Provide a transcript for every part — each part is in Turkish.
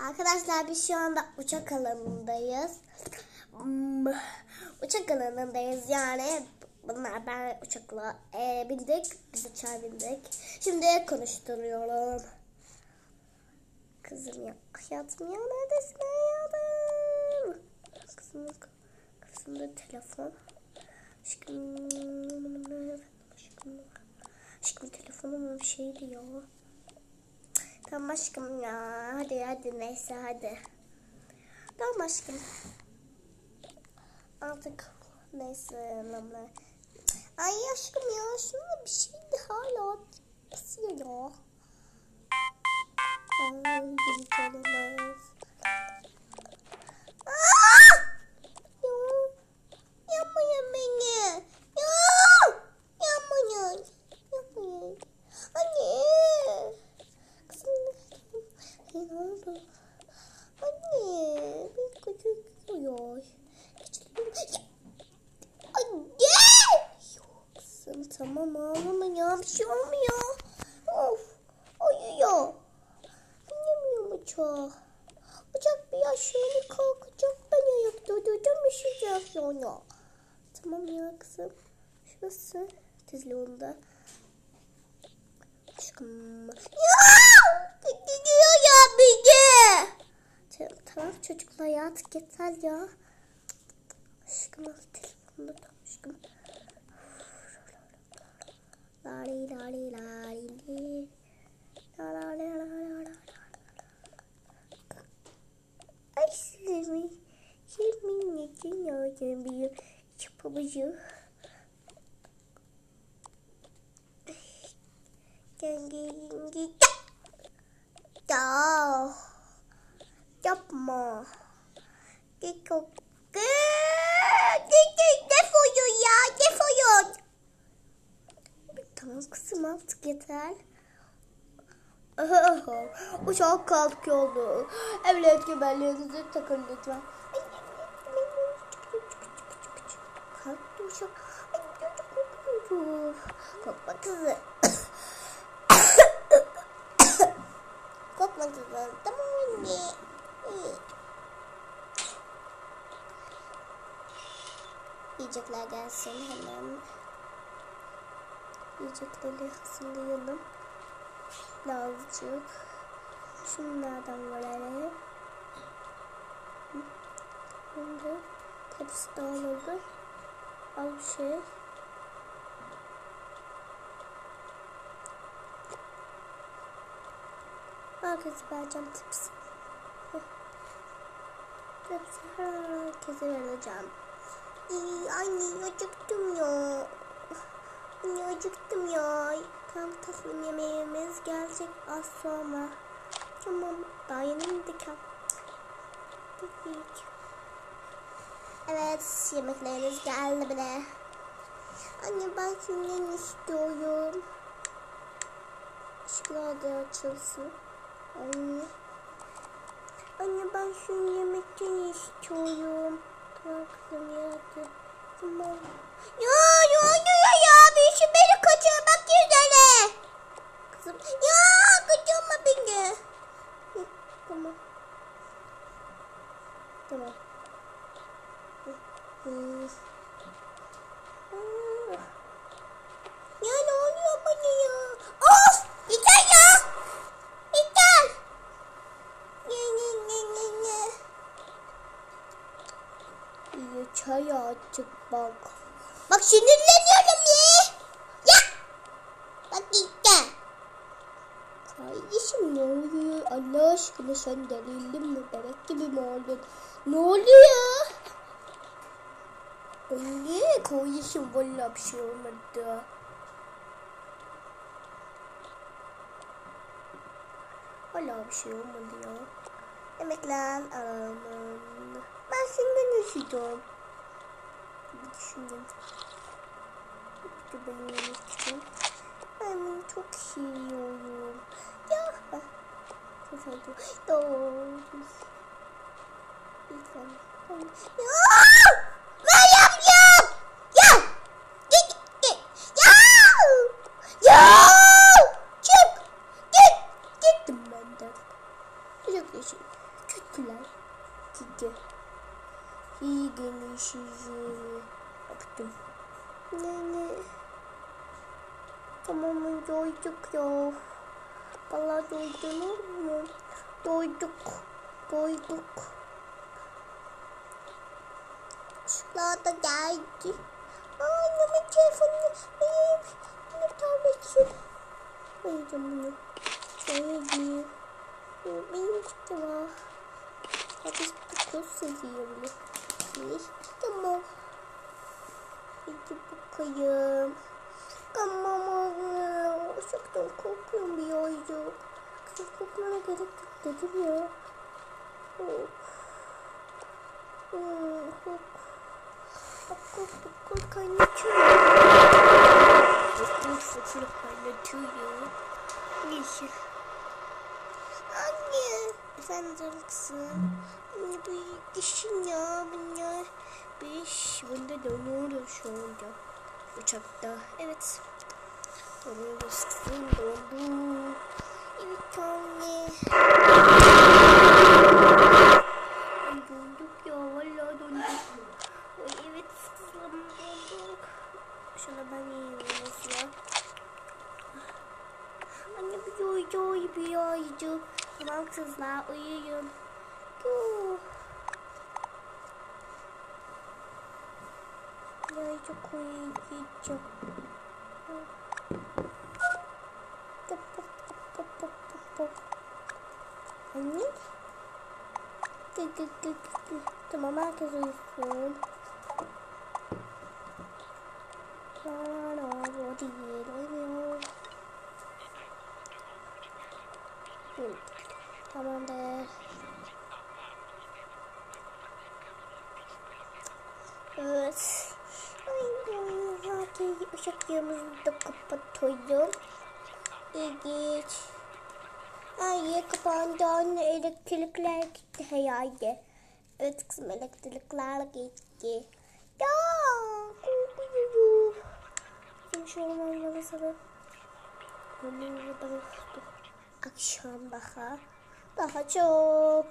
Arkadaşlar biz şu anda uçak alanındayız. Uçak alanındayız yani. Ben uçakla bindik. Biz uçağa bindik. Şimdi konuşturuyorum. Kızım ya. Hayatım ya, neredesin hayatım? Kızımın kafasında telefon. Aşkım telefonum bir şeydi ya. Tamam aşkım ya. Hadi neyse hadi. Tamam aşkım. Artık neyse. Ay aşkım ya, şuna bir şeydi hala basıyor ya. Ay bir tanımaz. Yapmayın beni. Yapmayın. Anne. Ne oldu? Anne, bir kaçırıyor. Anne! Kızım tamam ağlama ya, bir şey olmuyor. Of, uyuyor. Annem uçak. Uçak bir aşağıya kalkacak, ben ayakta durdum, üşüyecek sonra. Tamam ya kızım. Şurası tezliğinde. Aşkım. Gidiyor ya beni. Tamam çocuklar ya, artık yeter ya. Aşkım telefonda tam aşkım. Lari lari lari lari. Ay sizi kimin için yardım bir yapımcı. Ya yapma. Defol ya, defol. Tamam kızım artık yeter. Uçak kalkıyordu. Emniyet kemerlerinizi takın lütfen. Kalktı uçak. Korkma kızım. Korkma kızım. Tamam anne. Yiyecekler gelsin hemen. Yiyecekleri hazırlayalım. Birazcık. Şunlardan verelim. Şimdi tepsi dağıldı. Al bir şey. Herkese vereceğim tepsi. Tepsi herkese vereceğim. Anne acıktım ya. Anne acıktım ya. Tam tatlım yemeğimiz gelecek az sonra. Tamam daha yeni yedik. Evet yemekleriniz geldi bile. Anne ben şundan istiyorum. Işıklar da açılsın. Anne ben şu yemekten istiyorum. Tamam kızım ya. Tamam. Ya bir şey beni kaçırmak üzere. Kızım ya kaçırma beni. Tamam. Ya ne oluyor bana ya? Of! Yeter ya! Yeter! Yeter artık bak. Bak sinirleniyorum ya! Ya! Bak yeter! Kardeşim ne oluyor? Allah aşkına sen delildin mi? Bebek gibi mi oldun? Ne oluyor? Anne kardeşim valla bir şey olmadı. Valla bir şey olmadı ya. Yemekler alalım. Ben senden üşüdüm. Bir düşündüm. Benim için. Ben çok seviyorum. Ya. Çok sevdim. Lütfen. Ya! Meryem ya! Ya! Git! Ya! Ya! Çık! Gittim benden. Çok yaşayın. Kötüler. Gitti. İyi geliyor sizi. Yaptım. Ne? Tamam doyduk ya. Vallahi doydunuz mu? Doyduk. Şurada geldi. Annemin telefonunu benim tabletim. Koyacağım bunu. Şöyle. Benim işte var. Hadi dokuz seviyorum. Tamam. Hadi bakayım. Tamam. Uçaktan korkuyorum birazcık. Kızım korkmana gerek yok dedim ya. Bakır kaynatıyor. Bakır kaynatıyor. Neyse. Anne. Efendim kızım. Anne bu düşün ya bunlar. 5 bunda donuyoruz şu anda. Uçakta. Evet. Donuyoruz kızım. Dondu. Evet anne. Donduk ya. Valla donduk. Evet kızım donduk. Şuna ben yiyeyim ya. Anne bir uyuyacağım. Tamam kızlar uyuyun. Çok uyuyacağım. Anne. Tamam herkes uyusun. Tamamdır. Evet. Herkes ışıklarımızı da kapatıyorum. İlginç. Ay kapandı anne, elektrikler gitti herhalde. Evet kızım, elektrikler gitti. Ya korkuyorum. Bizim şu olmamalı sana. Akşam daha çok.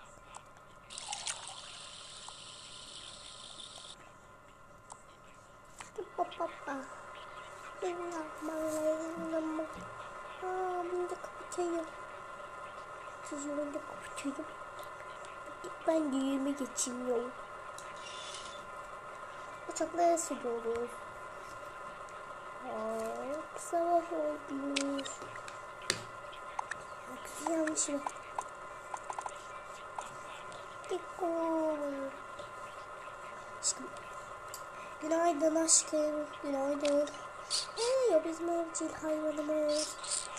Bunu da kapatayım. Bunu da kapatayım. Ben düğüme geçeyim. Uçaklara sürüyoruz. Sabah olmuş. Yanlış mı? Aşkım. Günaydın aşkım. Günaydın. Ya bizim evcil hayvanımız.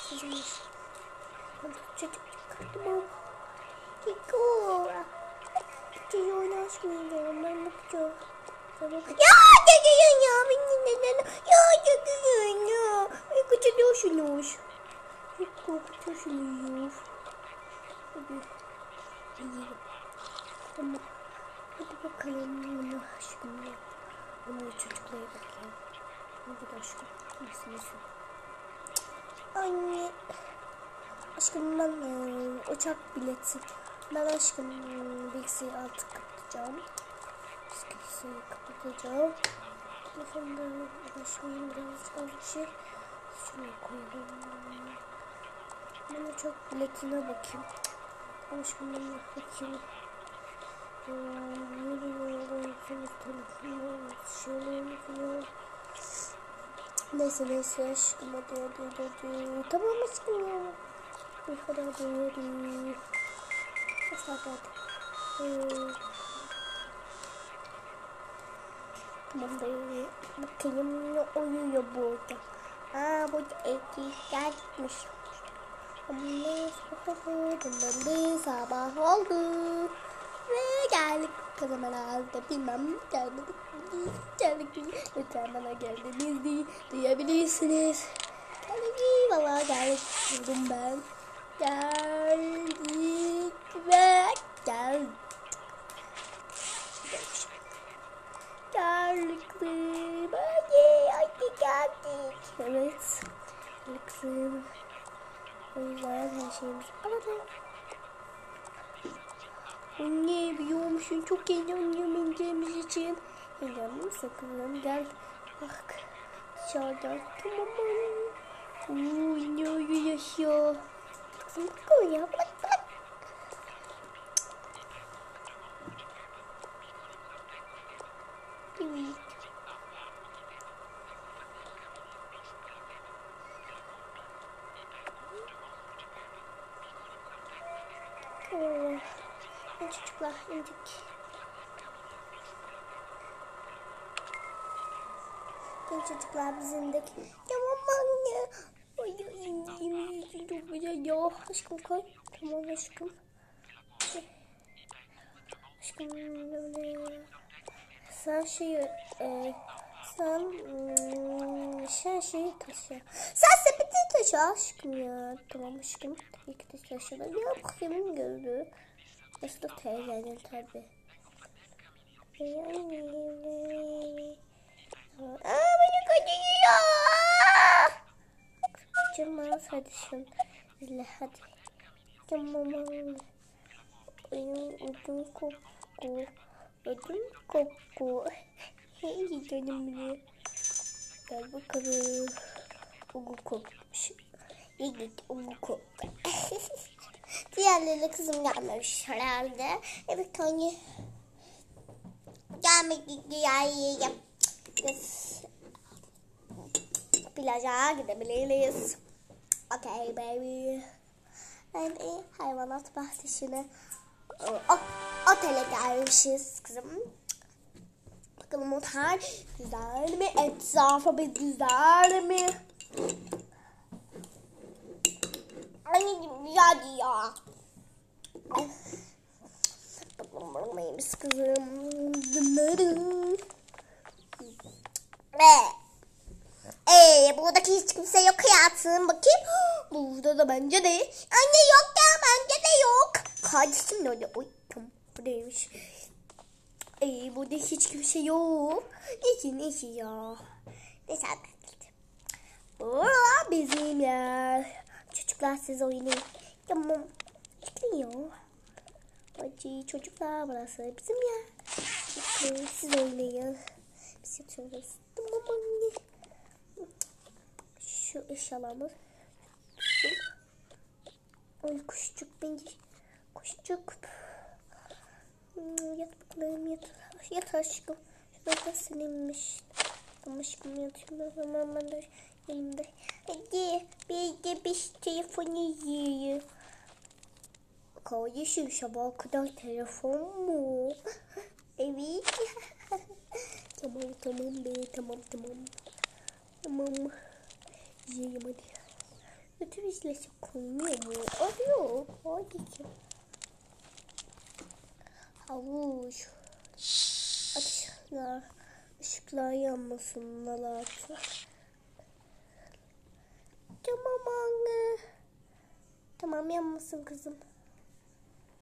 Çocuk. Tamam. Kiko. Çocuğu oynaşmıyor. Ben bakacağım. Ya çekiyorsun ya. Benim neden? Ya çekiyorsun ya. Korkutuyorsunuz. Çok korkutuyorsunuz. Hadi. İyi. Tamam. Hadi bakalım bunu aşkım. Bunu çocuklara bakayım. Hadi aşkım. Nasıl? Anne. Aşkım ben uçak bileti. Ben aşkım bilgisayarı artık kapatacağım. Bilgisayarı kapatacağım. Telefonda ulaşmayayım biraz az bir şey. Şuraya koyalım. Ben uçak biletine bakayım. Aşkım ben bakayım. Neyse aşkım hadi. Tamam aşkım ya. Hadi. Hadi. Tamam be. Bakayım ne uyuyor burada. Burada erkekler gitmiş. Sabah oldu. Ve geldik kazanmalarda bilmem geldik. Lütfen bana geldiniz duyabilirsiniz. Geldik valla geldik dedim ben. Geldik ve geldik. Hadi geldik. Evet. Kızım. O yüzden her şeyimiz alalım. Anne biliyor musun? Çok heyecanlıyım ineceğimiz için. Heyecanlı mısın kızım? Gel. Bak. Dışarıda. Tamam anne. Uuu ne oluyor ya? Kızım bak ya. Bak bak. Evet. Oh. Çocuklar indik. Çocuklar biz indik. Tamam anne. Ay indiğim çok güzel ya. Aşkım koy. Tamam aşkım. Aşkım sen sen şeyi taşı. Sen sepeti taşı aşkım ya. Tamam aşkım. Tabii ki de taşıdım. Ya bakayım gördü. Nasıl da teyzenin tabi. Beni kaçırıyor. Kaçırmaz hadi şimdi. Hadi. Tamam anne. Ödüm kopku. Ödüm kopku. Hey canım benim. Gel bakalım. Ugu kopmuş. İyi git ugu koptu. Diğerleri kızım gelmemiş herhalde. Evet anne. Gelmedi diğerleri. Biz plaja gidebiliriz. Okay baby. Ben hayvanat bahçesine otele gelmişiz kızım. Bakalım otel güzel mi? Etrafı bir güzel mi? Anneciğim güzel ya. Bakalım neymiş kızım. Buradaki hiç kimse yok hayatım. Bakayım. Burada da bence de. Anne yok ya bence de yok. Kardeşim nerede? Oy tamam buradaymış. Burada hiç kimse yok. Neyse ya. Neyse arkadaşlar. Burası bizim yer. Çocuklar siz oynayın. Tamam. Çıkıyor. Hadi çocuklar burası bizim yer. Siz oynayın. Biz yatıyoruz. Tamam anne. Şu eşyalarımız. Ay kuşçuk bence. Kuşçuk. Yat bakalım yat. Yat aşkım. Şurada silinmiş. Tamam aşkım yatayım. Hemen ben de elimde. Hadi bir de bir telefonu yiyelim. Kardeşim sabah kadar telefon mu? Evet. Tamam be tamam. Tamam. Yiyelim hadi. Otobüsle çıkılmıyor mu? Arıyor. Hadi ki. Havuç. Açlar. Işıklar yanmasın Nalatı. Tamam anne. Tamam yanmasın kızım.